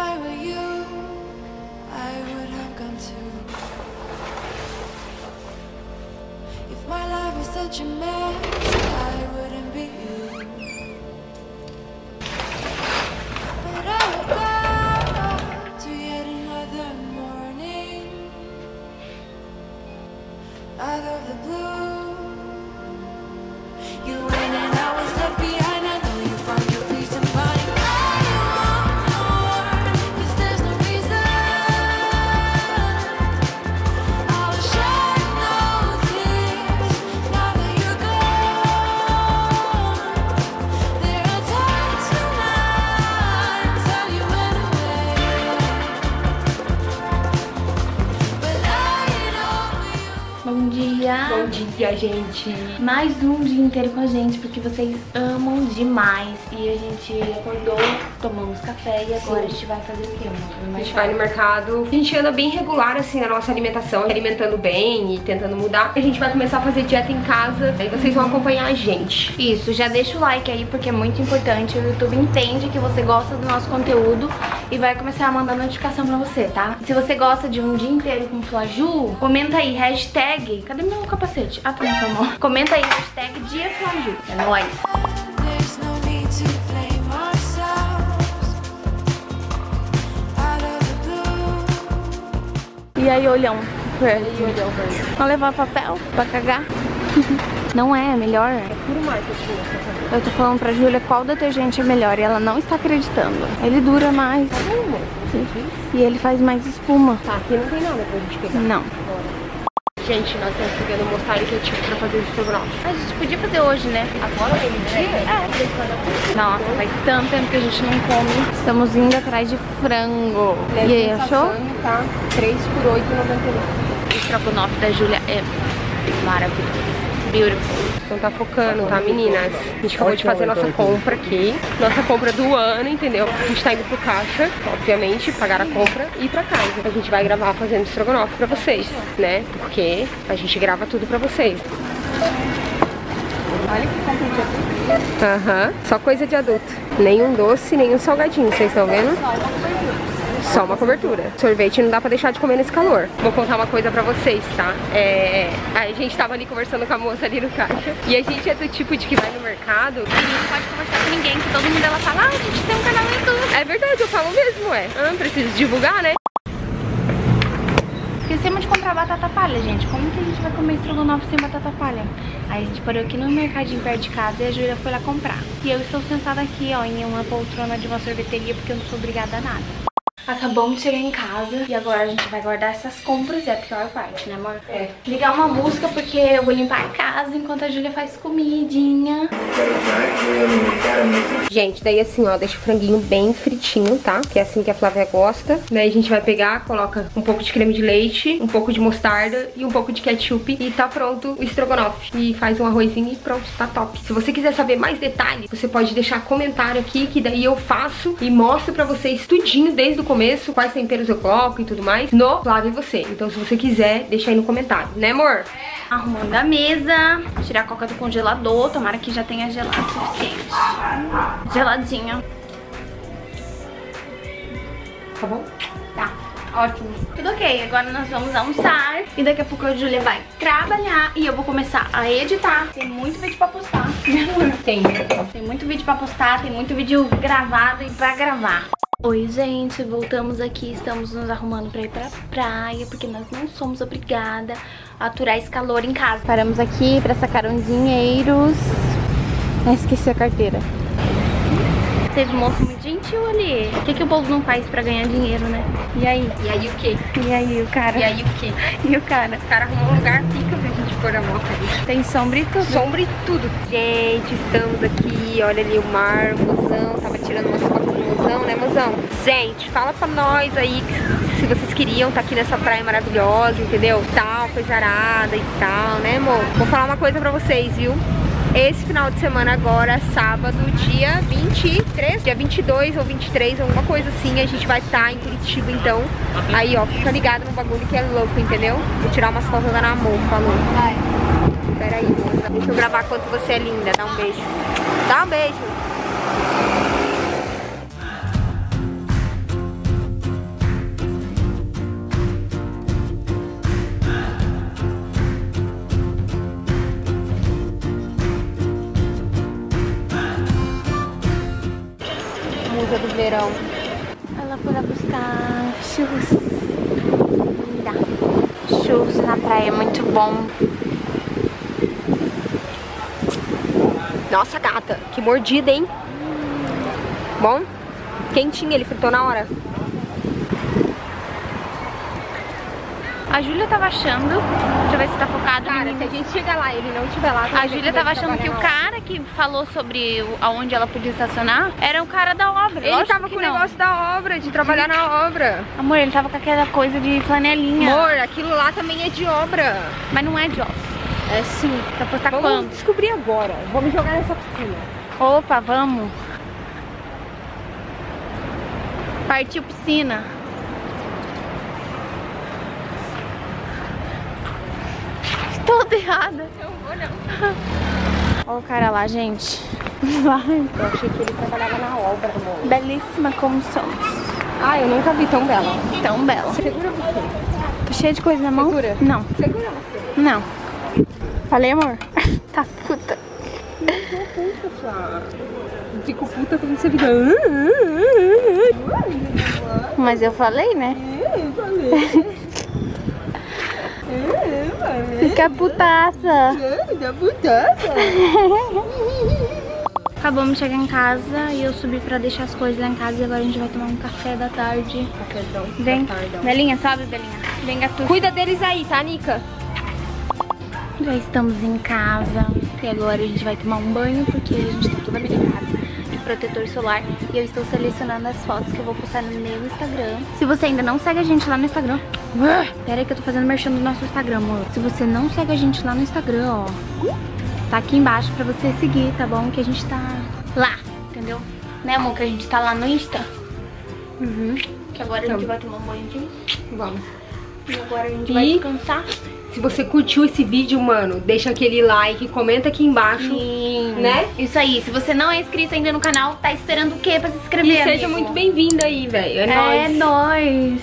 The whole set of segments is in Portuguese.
I were you, I would have gone too. If my life was such a mess, I wouldn't be you. But I woke up to yet another morning out of the blue. You went and I was left behind. I know you found your peace and find all you want more, 'cause there's no reason. I will shed no tears now that you're gone. There are times when I tell you went away, but I know you. Bom dia! Bom dia, gente! Mais um dia inteiro com a gente, porque vocês amam demais. E a gente acordou, tomamos café e agora a gente vai fazer o quê, amor? A gente vai no mercado, a gente anda bem regular assim na nossa alimentação, alimentando bem e tentando mudar. A gente vai começar a fazer dieta em casa, aí vocês vão acompanhar a gente. Isso, já deixa o like aí porque é muito importante. O YouTube entende que você gosta do nosso conteúdo e vai começar a mandar notificação pra você, tá? Se você gosta de um dia inteiro com Flaju, comenta aí, hashtag... Cadê meu capacete? Ah, tá no seu mão. Comenta aí, hashtag Dia Flaju. É nóis! There's no need to blame ourselves out of the blue. E aí, olhão? Vamos levar papel pra cagar? Não é melhor? É puro marketing. Eu tô falando pra Júlia qual detergente é melhor e ela não está acreditando. Ele dura mais. Tá bom, amor. E ele faz mais espuma. Tá, aqui não tem nada pra gente pegar. Não. Gente, nós estamos pegando mostarda que eu tive pra fazer o estrogonofe. A gente podia fazer hoje, né? Agora, meio-dia? É. Nossa, faz tanto tempo que a gente não come. Estamos indo atrás de frango. E aí, achou? Tá 3 por 8,99. O estrogonofe da Júlia é maravilhoso. Beautiful. Então tá focando, tá, meninas? A gente acabou de fazer nossa compra aqui. Nossa compra do ano, entendeu? A gente tá indo pro caixa, obviamente, pagar a compra e ir pra casa. A gente vai gravar fazendo estrogonofe pra vocês, né? Porque a gente grava tudo pra vocês. Olha que compra de adulto. Aham, só coisa de adulto. Nenhum doce, nenhum salgadinho, vocês estão vendo? Só uma cobertura. Sorvete não dá pra deixar de comer nesse calor. Vou contar uma coisa pra vocês, tá? A gente tava ali conversando com a moça ali no caixa. E a gente é do tipo de que vai no mercado A gente não pode conversar com ninguém, que todo mundo ela fala, a gente tem um canal no YouTube. É verdade, eu falo mesmo, preciso divulgar, né? Esquecemos de comprar batata palha, gente. Como que a gente vai comer estrogonofe sem batata palha? Aí a gente parou aqui no mercadinho perto de casa e a Júlia foi lá comprar. E eu estou sentada aqui, ó, em uma poltrona de uma sorveteria porque eu não sou obrigada a nada. Acabamos de chegar em casa e agora a gente vai guardar essas compras, é a pior parte, né, amor? É. Ligar uma música porque eu vou limpar a casa enquanto a Júlia faz comidinha. Gente, daí assim, ó, deixa o franguinho bem fritinho, tá? Que é assim que a Flávia gosta. Daí a gente vai pegar, coloca um pouco de creme de leite, um pouco de mostarda e um pouco de ketchup e tá pronto o estrogonofe. E faz um arrozinho e pronto, tá top. Se você quiser saber mais detalhes, você pode deixar comentário aqui, que daí eu faço e mostro pra vocês tudinho desde o começo, quais temperos eu coloco e tudo mais, no Flávia e Você. Então se você quiser, deixa aí no comentário, né, amor? Arrumando a mesa, tirar a coca do congelador, tomara que já tenha gelado o suficiente. Geladinha. Tá bom? Tá, ótimo. Tudo ok, agora nós vamos almoçar e daqui a pouco a Júlia vai trabalhar e eu vou começar a editar. Tem muito vídeo pra postar. Tem. Tem muito vídeo pra postar, tem muito vídeo gravado e pra gravar. Oi, gente, voltamos aqui, estamos nos arrumando pra ir pra praia, porque nós não somos obrigadas a aturar esse calor em casa. Paramos aqui pra sacar um dinheiros. Ah, esqueci a carteira. Vocês moço muito gentil ali. O que o povo não faz pra ganhar dinheiro, né? E aí? E aí o quê? E aí, o cara? E aí o quê? E o cara? O cara arrumou um lugar pica pra gente pôr a moto ali. Tem sombra e tudo. Sombra e tudo. Gente, estamos aqui, olha ali o mar, o mozão, tava tirando umas fotos do mozão, né, mozão? Gente, fala pra nós aí se vocês queriam tá aqui nessa praia maravilhosa, entendeu? Tal, coisa arada e tal, né, amor? Vou falar uma coisa pra vocês, viu? Esse final de semana agora, sábado, dia 23, dia 22 ou 23, alguma coisa assim, a gente vai estar em Curitiba, então. Aí, ó, fica ligado no bagulho que é louco, entendeu? Vou tirar umas fotos da Namor, falou. Vai. Pera aí, moça. Deixa eu gravar quanto você é linda. Dá um beijo. Dá um beijo. verão. Ela foi lá buscar churros. Linda. Churros na praia é muito bom. Nossa, gata, que mordida, hein? Bom? Quentinho, ele fritou na hora. A Júlia tava achando, deixa eu ver se tá focado. Cara, se a gente chegar lá e ele não estiver lá... A Júlia tava achando que o cara que falou sobre aonde ela podia estacionar era o cara da obra. Ele tava com o negócio da obra, de trabalhar na obra. Amor, ele tava com aquela coisa de flanelinha. Amor, aquilo lá também é de obra. Mas não é de obra. É sim. Tá Vamos quanto? descobrir agora. Vamos jogar nessa piscina. Opa, vamos. Partiu piscina. Toda errada. Não vou não. Olha o cara lá, gente. Vai. Eu achei que ele trabalhava na obra, amor. Belíssima como somos. Ah, eu nunca vi tão bela. Tão bela. Segura você. Tô cheia de coisa na mão? Segura. Não. Segura você. Não. Falei, amor? Tá puta. Não tô puta, Flá. Fico puta quando você fica... Mas eu falei, né? Eu falei. Fica putaça. Da putaça. Acabamos de chegar em casa e eu subi pra deixar as coisas lá em casa e agora a gente vai tomar um café da tarde. Cafézão. Vem, Da tarde. Belinha, sobe, Belinha. Vem, gato. Cuida deles aí, tá, Nica? Já estamos em casa e agora a gente vai tomar um banho porque a gente tá toda brincada de protetor solar e eu estou selecionando as fotos que eu vou postar no meu Instagram. Se você ainda não segue a gente lá no Instagram, pera aí que eu tô fazendo merchan do nosso Instagram, amor. Se você não segue a gente lá no Instagram, ó, tá aqui embaixo pra você seguir, tá bom? Que a gente tá lá, entendeu? Né, amor? Que a gente tá lá no Insta. Que agora a gente vai tomar um banho. Vamos. E agora a gente vai descansar. Se você curtiu esse vídeo, mano, deixa aquele like, comenta aqui embaixo. Sim. Né? Isso aí. Se você não é inscrito ainda no canal, tá esperando o quê pra se inscrever, E seja amigo? muito bem-vindo aí, velho. É nóis. nóis.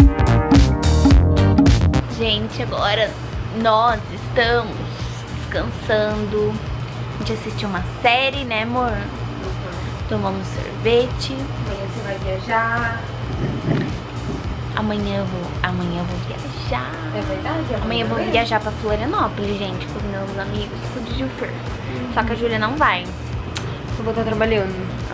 Gente, agora nós estamos descansando. A gente assistiu uma série, né, amor? Tomamos sorvete. Amanhã você vai viajar. Amanhã eu vou viajar. É verdade? Amanhã eu vou viajar pra Florianópolis, gente, com os meus amigos, com o Gilfer. Só que a Júlia não vai. Eu vou estar trabalhando.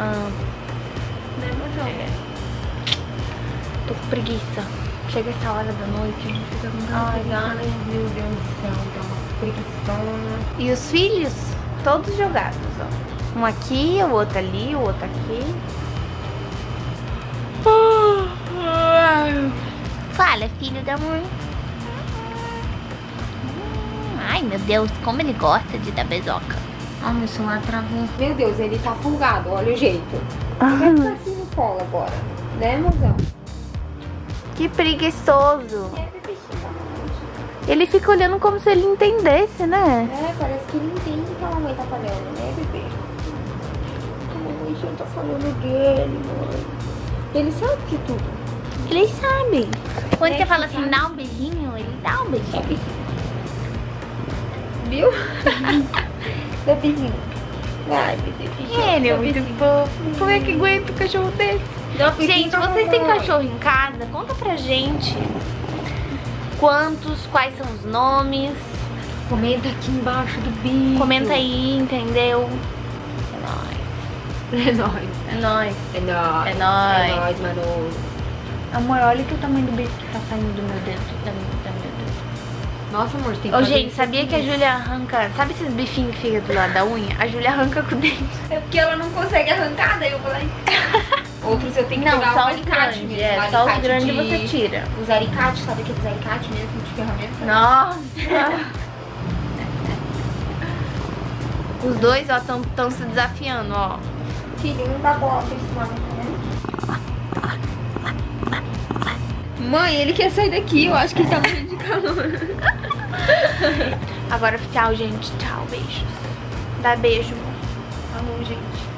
Tô com preguiça. Chega essa hora da noite, a gente fica com Ai, tanta ai, meu Deus do céu, tá uma preguiçona. E os filhos, todos jogados, ó. Um aqui, o outro ali, o outro aqui. Fala, filho da mãe. Ai, meu Deus, como ele gosta de dar bezoca. Ai, meu celular travou. Meu Deus, ele tá folgado, olha o jeito. Vai ficar assim no colo agora, né, mozão? Que preguiçoso. Ele fica olhando como se ele entendesse, né? É, parece que ele entende o que a mamãe tá falando, né, bebê? A mamãe já tá falando dele, mãe. Ele sabe de tudo. Ele sabe. Quando É, você fala sabe. assim, dá um beijinho, ele dá um beijinho. Viu? Dá beijinho. Vai, beijinho. Ele é Dá muito beijinho. fofo. Como é que aguenta um cachorro desse? Dá beijinho Gente, pra vocês têm mamãe. cachorro em casa? Conta pra gente. Quantos, quais são os nomes? Comenta aqui embaixo do vídeo. Comenta aí, entendeu? É nóis. É nóis. É nóis. É nóis. É nóis. É nóis, mano. Amor, olha que o tamanho do beijo que tá saindo do meu dedo. Da meu dedo. Nossa, amor, você tem que Ô, fazer gente, isso sabia aqui. que a Júlia arranca... Sabe esses bifinhos que ficam do lado da unha? A Júlia arranca com o dente. É porque ela não consegue arrancar, daí eu vou lá e... Outros eu tenho que Não, pegar só um os alicate grandes. mesmo. É, só os alicate grandes de- você tira. Os alicates, sabe aqueles alicates mesmo de ferramenta? Nossa! Os dois, ó, tão se desafiando, ó. Filhinho da bola, né? Mãe, ele quer sair daqui, eu acho que ele tá morrendo de calor. Agora, tchau, gente. Tchau, beijos. Dá beijo. Amor, gente.